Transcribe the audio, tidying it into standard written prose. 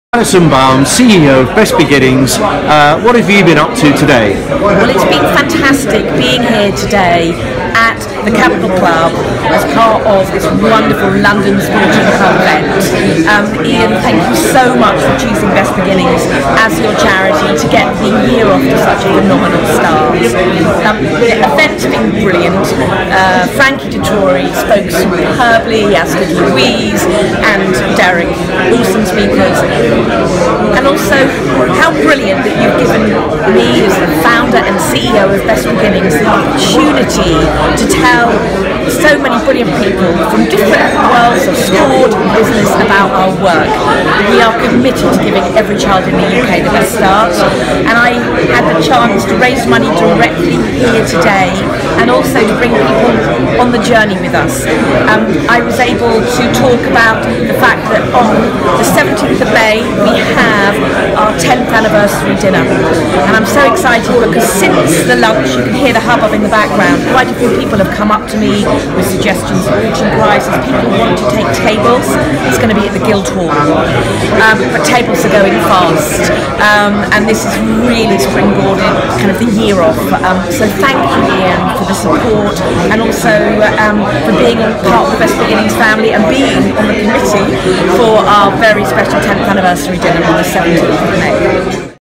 Alison Baum, CEO of Best Beginnings. What have you been up to today? Well, it's been fantastic being here today at the Capital Club as part of this wonderful London Sporting Club event. Ian, thank you so much for choosing Best Beginnings as your charity to get the year off to such a phenomenal start. The event's been brilliant. Frankie Dettori spoke superbly, as did Louise and Derek, awesome speakers. And also, how brilliant that you've given me as the founder and CEO of Best Beginnings the opportunity to tell so many brilliant people from different worlds of sport and business about our work. We are committed to giving every child in the UK the best start, and I had the chance to raise money directly here today and also to bring people on the journey with us. I was able to talk about the fact that on the 17th of May we have our 10th anniversary dinner, and I'm so excited because since the lunch, you can hear the hubbub in the background, quite a few people have come up to me with suggestions of auction prices. People want to take tables. It's going to be at the Guildhall, but tables are going fast, and this is really springboarded kind of the year off. So thank you, Ian, for the support, and also for being part of the Best Beginnings family and being on the committee for our very special 10th anniversary dinner on the 17th of May.